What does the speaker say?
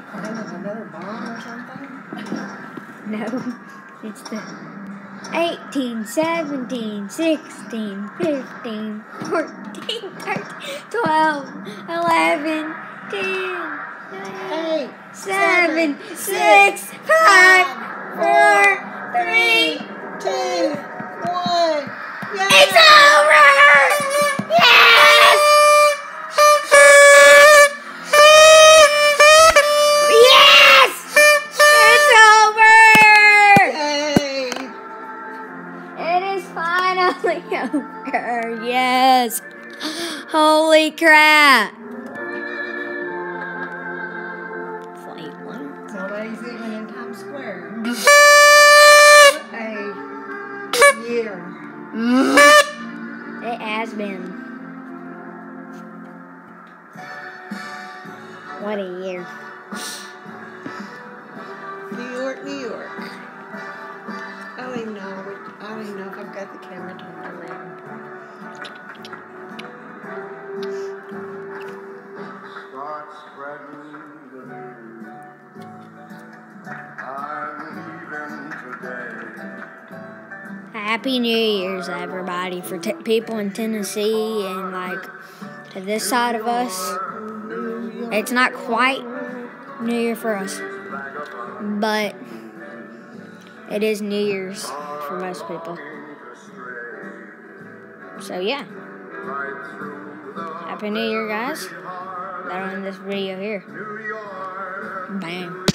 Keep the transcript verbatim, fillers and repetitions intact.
Another bomb or something? No, it's the eighteen, seventeen, sixteen, fifteen, fourteen, thirteen, twelve, eleven, ten, Eight, seven, six, five, four, three, two, one. Yay! it's over! Yes! Yes! It's over! Yay! It is finally over. Yes. Holy crap. Flight one. Nobody's even in Times Square. A year. It has been. What a year. New York, New York. I don't even know. What, I don't even know if I've got the camera turned around. Start spreading the news. I'm leaving today. Happy New Year's, everybody, for t- people in Tennessee and like to this side of us. It's not quite New Year for us, but it is New Year's for most people. So yeah, Happy New Year, guys. That'll end this video here. Bam.